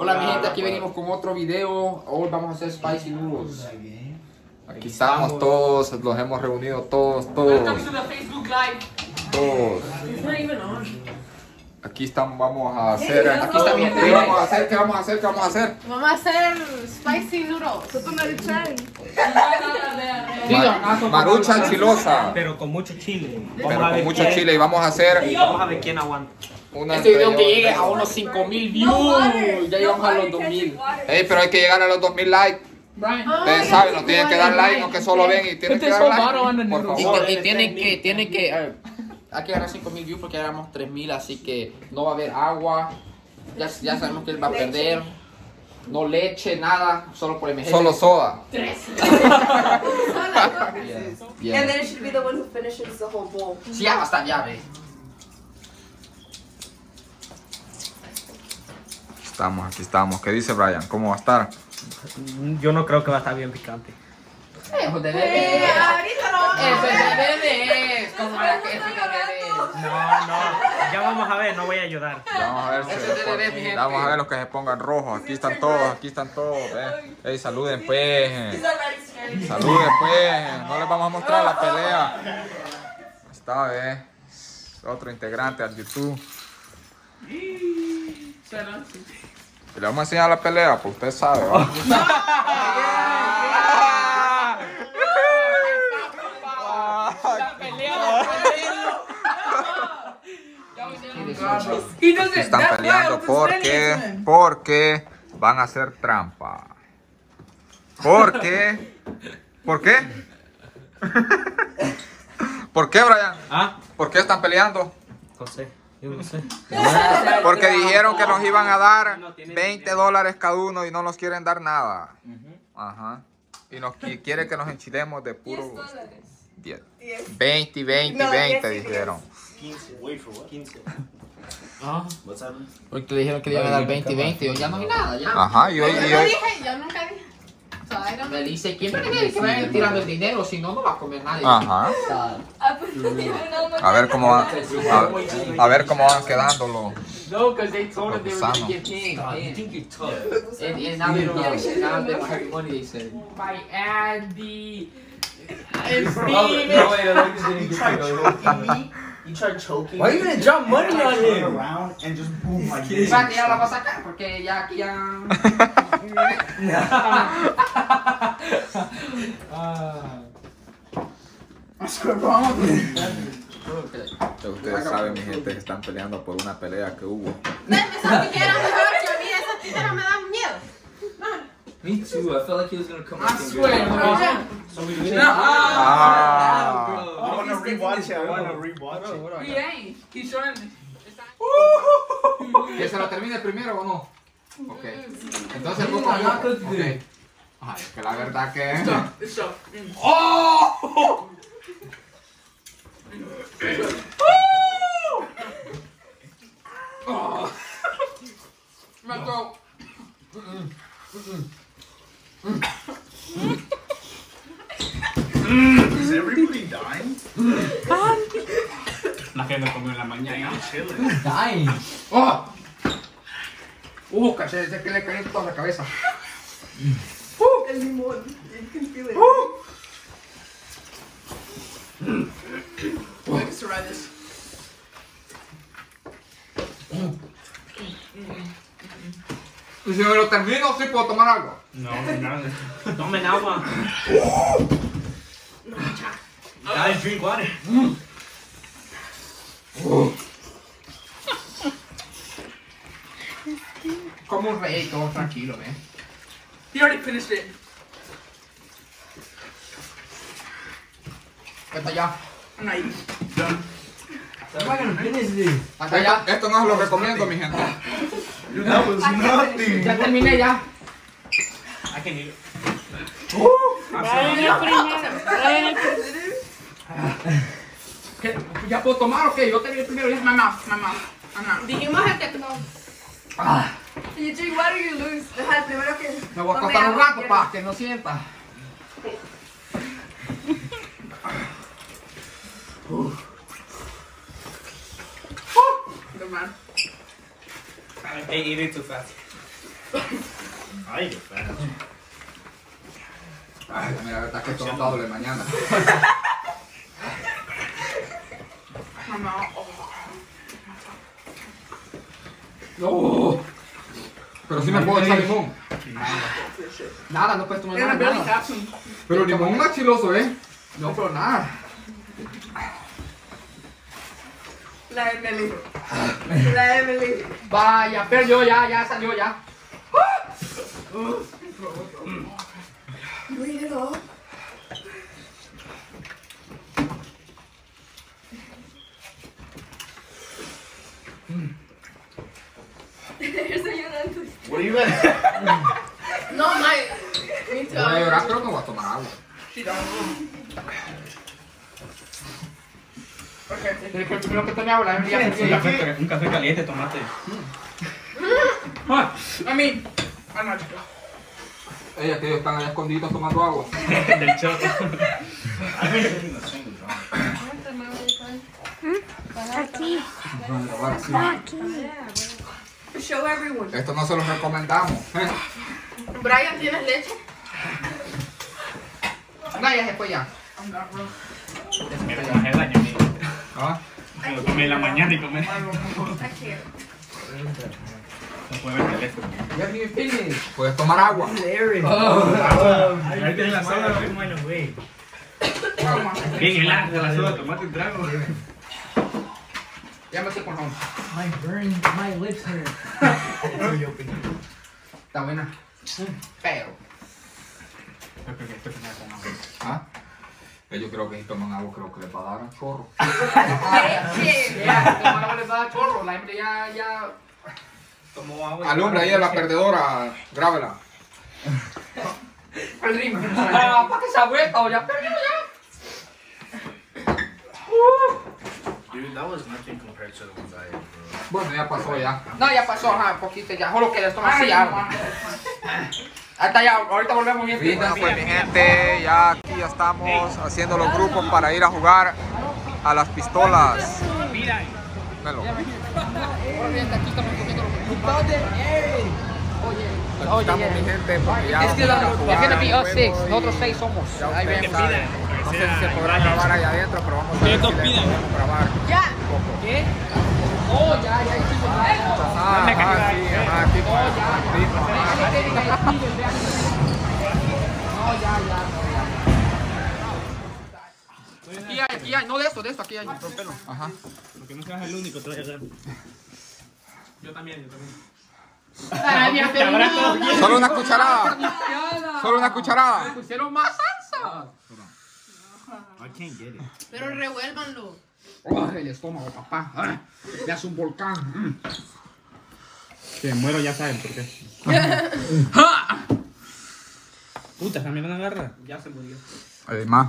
Hola mi gente, aquí venimos con otro video. Hoy vamos a hacer spicy noodles. Aquí estamos todos, los hemos reunido todos. Aquí estamos, vamos a hacer. Aquí está mi gente. ¿Qué vamos a hacer? Vamos a hacer spicy noodles. Maruchan chilosa. Pero con mucho chile. Y vamos a hacer. Vamos a ver quién aguanta. Este video que llegue a unos 5,000 views. Ya llegamos a los 2,000. Pero hay que llegar a los 2,000 likes. Ustedes saben, no tienen que dar like, no que solo ven y tienen que dar like. Por favor. Y tienen que hay que ganar 5,000 views porque ya ganamos 3,000, así que no va a haber agua. Ya sabemos que él va a perder. No leche, nada, solo por emergencia. Solo soda. 3. Yeah. And then it should be the one who finishes the whole bowl. Sí, ya va a estar, ya ve. Aquí estamos. ¿Qué dice Brian? ¿Cómo va a estar? Yo no creo que va a estar bien picante. Eso de bebé. Ahorita no. Eso es de bebé. Como la que es de bebé. No. Ya vamos a ver, no voy a ayudar. Vamos a ver si vamos a ver los que se pongan rojos. Aquí están todos. Ey, saluden pues. Saluden pues. No les vamos a mostrar la pelea. Está, otro integrante al YouTube. Y le vamos a enseñar la pelea, pues usted sabe, ¿va? Están peleando porque van a hacer trampa. ¿Por qué? ¿Por qué? ¿Por qué, Brian? ¿Ah? ¿Por qué están peleando? No sé, yo no sé. Porque dijeron que nos iban a dar $20 cada uno y no nos quieren dar nada. Ajá. Y quiere que nos enchilemos de puro 10. 20 dijeron. 15. Wait for what? 15. Porque dijeron que le iban a dar 20 y ya no hay nada. Ya. Ajá, Yo nunca dije. Me dice, ¿quién quiere que vayan tirando el dinero? Si no, no va a comer nadie. Ajá. A ver cómo van, a ver cómo van quedando los. No, because they told him they were going to give him. You think you're tough. And now they're getting, now they're having money, they said. By Andy. And Steven. You tried choking. Why are you gonna drop money on him? Around and just boom like this. Ya la va a sacar porque ya aquí ya. Ustedes saben, mi gente, que están peleando por una pelea que hubo. Esas tijeras mejor que a mí, esas tijeras me dan miedo. Me too. I felt like he was gonna come. I swear. I wanna rewatch it. He ain't. He's trying. ¿Que se lo termine primero o no? Ok. Entonces poco a poco. Okay. Ay, es que la verdad que. ¡Oh! Is everybody dying? La que me comió en la mañana. Dying. ¡Oh! Caché, es que le cayó toda la cabeza. El limón. You can feel it. Hay que cerrar this. Y si me lo termino, sí puedo tomar algo. No, nada. Tomen agua. Guys, drink water. Como un rey, todo tranquilo, You already finished it. Hasta allá. I'm not eating. I'm not gonna finish this. Hasta allá. Esto no se lo recomiendo, mi gente. That was nothing. Ya terminé ya. I can eat it. ¿Qué? ¿Ya puedo tomar o qué? Yo terminé primero ya. Mamá. Dijimos el que no. You drink water, you lose. Deja el primero que. Me voy a acostar un rato para que no sienta. They eat it too fast. Ay, Ay, mira, la verdad que esto no está doble mañana. No. Pero sí me puedo echar limón. Nada, no puedes tomar nada. Pero limón más chiloso, ¿eh? No, pero nada. La Emily. La Emily. Vaya, perdió ya salió ya. Breathe it all. What are you at? No, Mike. Me too. Voy a llorar, pero no voy a tomar agua. Primero que tome agua, la un café caliente, tomate. Ellos que ellos están allá escondidos tomando agua. Del choto. Aquí. Show everyone. Esto no se lo recomendamos. Brian, ¿tienes leche? No, ya se fue ya. Me traje daño, amigo. ¿Ah? Me lo comí en la mañana y comí. I can't. No puede ver el teléfono. Puedes tomar agua. Ahí tienes la soda, güey. Bien helada la soda, tomate un trago. Ya me estoy con home. My lips hurt. Está buena. Pero. ¿Ah? Yo creo que si toman agua, creo que les va a dar un chorro. Ya, tomar agua les va a dar chorro. La gente ya. Tomó agua. Alumbra ahí a la perdedora, grábela. El ritmo. ¿Para qué se ha vuelto? Ya perdió ya. Dude, that was nothing compared to the ones I ate, bro. Bueno, ya pasó ya. No, ya pasó, ajá, un poquito ya. Solo que esto no se llama. Hasta ya, ahorita volvemos bien. Sí, bueno, pues mi gente, ya aquí ya estamos haciendo los grupos para ir a jugar a las pistolas. Velo. Aquí estamos mi gente, porque ya vamos a jugar. Nosotros 6 somos. Ahí ven, no sé si se podrá grabar ahí adentro, pero vamos a ver si le podemos grabar un poco. ¿Qué? Oh, ya hicimos. Aquí hay, no de esto, aquí hay. Ajá. Porque no seas el único, te voy a dar. Yo también. Solo una cucharada. Solo una cucharada. Pusieron más salsa. I can't get it. Pero revuélvanlo. Oh, el estómago, papá. Ya es un volcán. Si me muero ya saben por qué. Puta, también van a agarrar. Ya se murió. Además.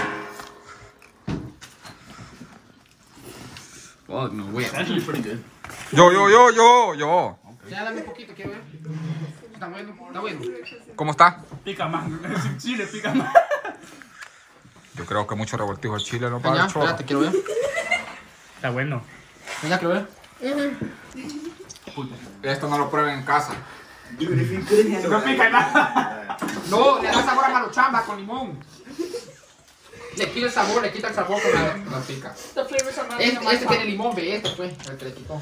Oh, no, wait. It's actually pretty good. Yo. Ya dame un poquito, quiero ver. Está bueno, está bueno. ¿Cómo está? Pica más. Sin chile, pica más. Yo creo que mucho revoltijo el chile no para Ya, el chorro. espérate, quiero ver. Está bueno. Ya, quiero ver. Esto no lo prueben en casa. Dude, if you couldn't handle No pica nada. No, le da sabor a maruchamba con limón. Le quita el sabor con la... No pica. Este tiene limón, ve, este fue el que le quitó.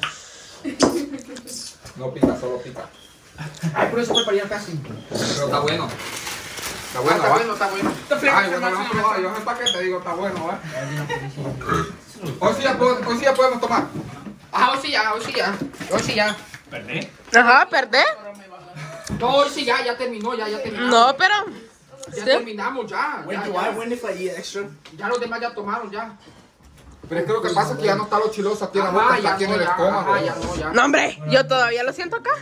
No pica, solo pica. Ay, por eso fue para ir casi. Pero está bueno. Está bueno, Está ¿va? bueno, está bueno. Ay, bueno, lo he probado. Yo sé para qué te digo, está bueno, ¿va? Hoy sí ya podemos tomar. Ah, hoy sí ya. ¿Perdé? Ajá, ¿perdés? No, hoy sí ya terminó, ya terminó. No, pero... Ya terminamos, ya. When do I win if I eat extra? Ya los demás ya tomaron, ya. Pero es que lo que pasa es que ya no está lo chiloso aquí en la boca, está aquí en el estómago. ya. No, hombre, yo todavía lo siento acá.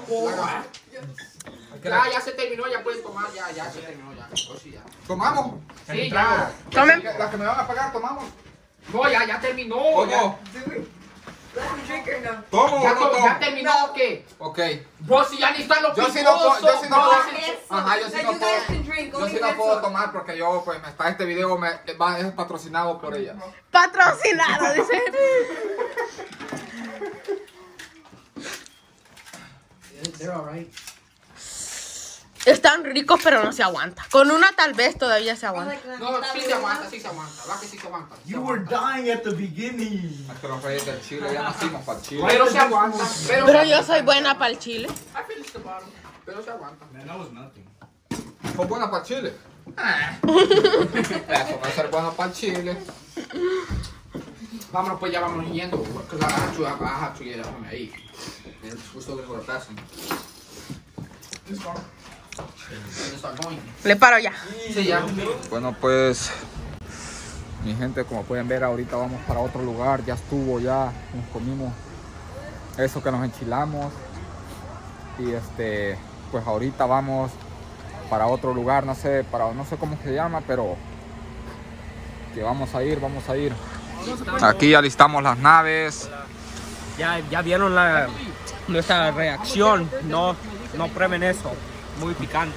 Ya se terminó, ya pueden tomar, ya se terminó, ya. Hoy sí, ya. ¿Tomamos? Sí, ya. Tomen. Las que me van a pagar, ¿tomamos? No, ya terminó. ¿O ya. no? Let him drink or no? ¿Tomo o ¿Ya, no tomo? ¿Ya terminó o qué? Ok. Bro, si ya ni están los Yo sí no puedo, picosos, bro. Ajá, yo sí Now no you puedo. guys can drink. Yo Go sí get no puedo some. tomar porque yo, pues, este video es patrocinado por ella. Patrocinado, dice. They're all right. Están ricos, pero no se aguanta. Con una tal vez todavía se aguanta. No, sí se aguanta, sí se aguanta. Va que sí se aguanta. You were dying at the beginning. Es que los reyes del Chile ya nacimos para el Chile. Pero se aguanta. Pero yo soy buena para el chile. Pero se aguanta. Man, that was nothing. ¿Son buenas para el Chile? Eso no es ser bueno para el Chile. Vámonos pues, ya vamos yendo. Because I have to get home at 8. And we're still gonna go to Bassin. Le paro ya. Sí, ya. Bueno, pues, mi gente, como pueden ver, ahorita vamos para otro lugar. Ya estuvo, ya nos comimos eso que nos enchilamos. Y pues ahorita vamos para otro lugar, no sé cómo se llama, pero que vamos a ir. Aquí alistamos las naves. Ya vieron nuestra reacción. No prueben eso. Muy picante.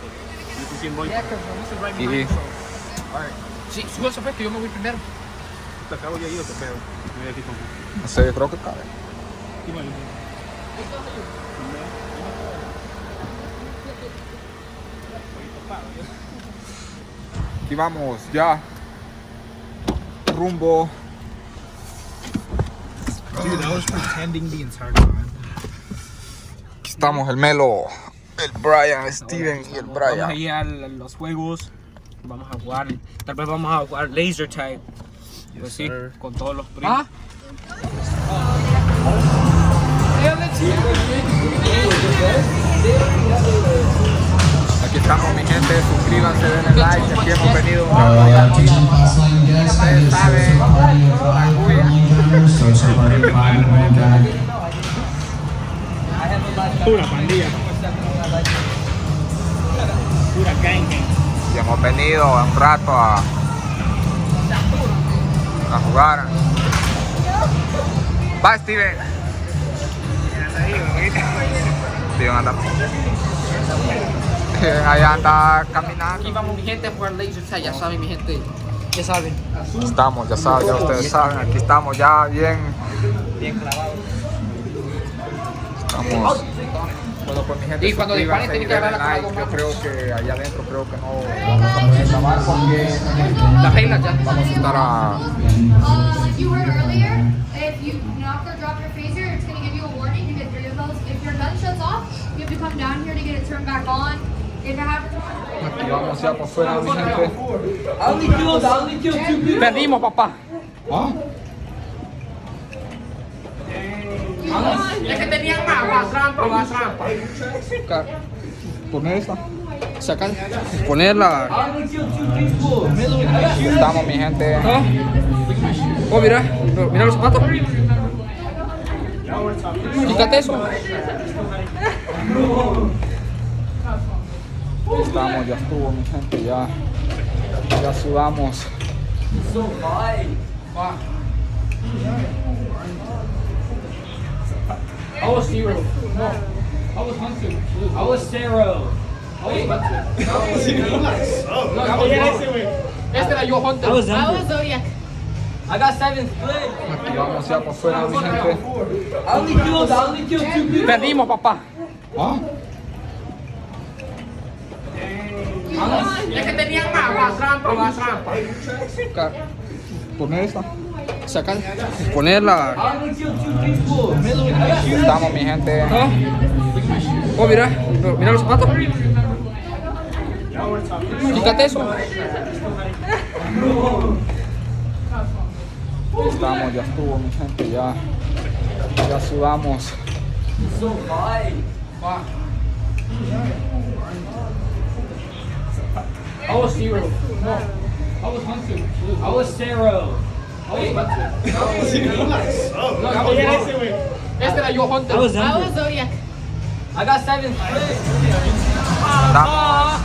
Y Sí, sube ese que yo me voy primero. Te acabo yo te pego. no sé, yo creo que cabe. Aquí vamos ya rumbo. Dude, I was pretending the entire time. Aquí estamos el Melo, el Brian, Steven y el Vamos a Brian. ir a los juegos. Vamos a jugar. Tal vez vamos a jugar laser tag. Pues sí, con todos los primos. Aquí estamos, mi gente, suscríbanse, denle like, aquí hemos venido un rato ya aquí. Ustedes saben, la bulla. Pura pandilla. Pura gang. Y hemos venido un rato a jugar. Va, Steven. Steven anda. Allá anda caminando. Aquí vamos, mi gente, a jugar laser tag. Ya saben, mi gente. Ya saben. Estamos, ya saben, ya ustedes saben, aquí estamos ya bien clavados. Estamos. Bueno, pues mi gente, Y cuando disparen tienen que agarrar la like. cara. Yo creo que allá adentro creo que no vamos a poder grabar porque Las reglas ya. vamos a estar a... Like you heard earlier, if you knock or drop your phaser, it's going to give you a warning. You get 3 of those. If your gun shuts off, you have to come down here to get it turned back on. If it happens... Aquí vamos ya por fuera, mi gente. Perdimos, papá. ¿Ah? Es que tenían más trampa. Poner esta. Sacar. Ponerla. Estamos, mi gente. Oh, mira los zapatos. Quítate eso. Estamos, ya estuvo, mi gente. Ya sudamos. I was zero. No. I was Hunter. I was Zero. Este era yo, Hunter. I was Zodiac. I got 7th split. Aquí vamos ya por fuera, mi gente. I only killed 2 people. Perdimos, papá. ¿Ah? Es que tenían más trampa. Poner esta. Sacar. Ponerla. I only killed 2 people. Estamos, mi gente. Oh, mira los zapatos. Quítate eso. Estamos, ya estuvo, mi gente. Ya sudamos. I was zero. No. I was Hunter. I was Zero. Este era yo, Hunter. I was Zodiac. I got 7th split. Estamos.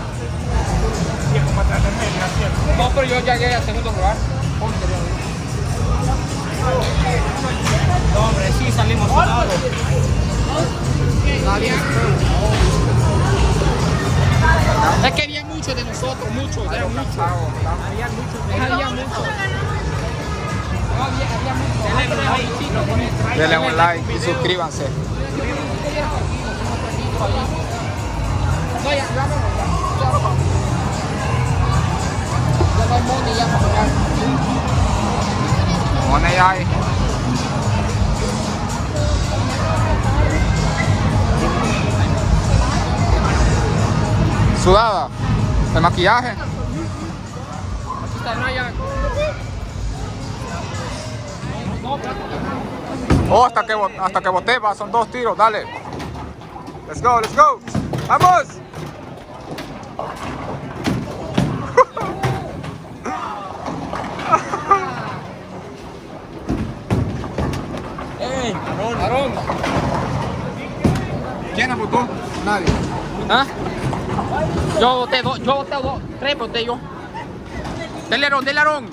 No, pero yo llegué al segundo lugar. No, hombre, sí salimos sudados. Es que había muchos de nosotros, muchos. Había muchos. Denle un like y suscríbanse. No, ya, vámonos. maquillaje. Sudada. El maquillaje. Aquí está Ryan. Oh, hasta que boté, va, son 2 tiros, dale. Let's go, let's go. ¡Vamos! ¡Ey! ¡Aarón! ¿Quién apostó? Nadie. ¿Ah? Yo boté 3 boté yo. Dale, Aarón, dale, Aarón.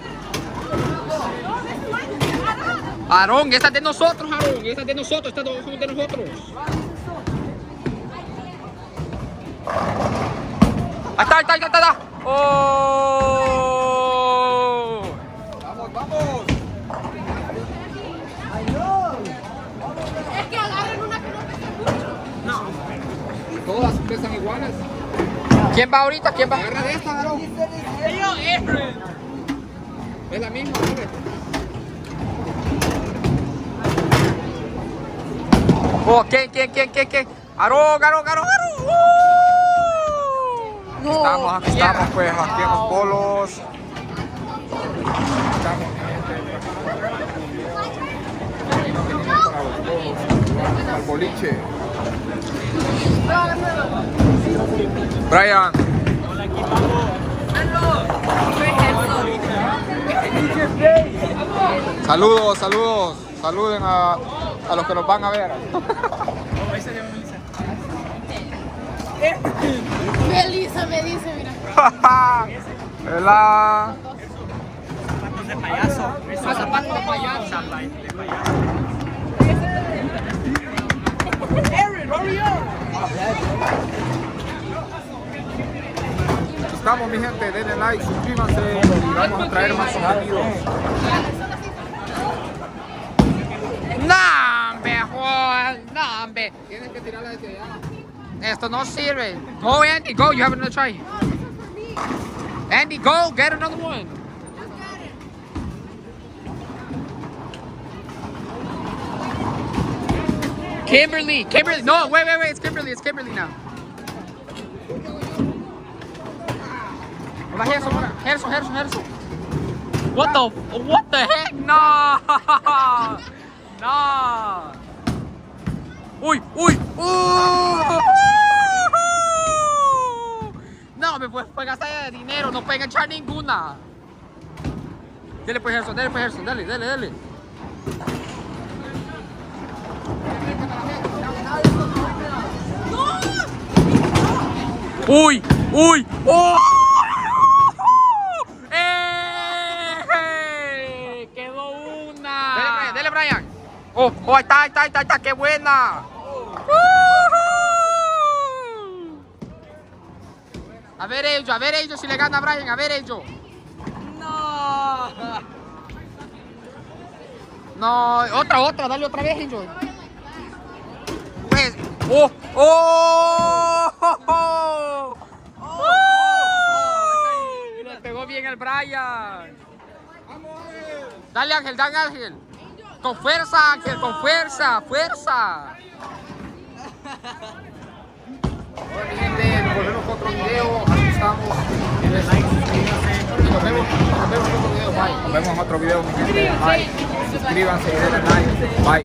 Aarón, esta es de nosotros, Aarón. Esta es de nosotros, esta es de nosotros. Ahí está. ¡Oh! Vamos, vamos. Es que agarren una que no pesa mucho. Todas pesan iguales. ¿Quién va ahorita? ¿Quién va? Agarra de esta, Aarón. Es la misma, ¿sabes? Oh, ¿quién? ¡Aarón! Aquí estamos, pues, aquí en los polos. Al boliche. Brian. Saludos. Saluden a los que nos van a ver. Melissa me dice, mira. Hola. Zapatos de payaso. Zapatos de payaso. Estamos, mi gente, denle like, suscríbanse y vamos a traer más contenido. No, hombre. Tienes que tirarla desde allá. Esto no sirve. Go, Andy, go. You have another try. Andy, go. Get another one. Kimberly. No, wait. It's Kimberly now. Gerson. What the heck? No. No. Uy. No, me fue gastar dinero, no pueden echar ninguna. Dale pues Gerson, dale. Uy. ¡Oh! Quedó una. Dale, Brian. Oh, ahí está, qué buena. A ver ellos si le gana a Brian, a ver ellos. No, otra, dale otra vez ellos. Pues, le pegó bien el Brian. Dale Ángel. Con fuerza, Ángel, con fuerza. Bueno, mi gente, nos volvemos con otro video. Aquí estamos. Denle like, suscríbanse. Y nos vemos en otro video. Bye. Nos vemos en otro video, mi gente. Bye. Suscríbanse y denle like. Bye.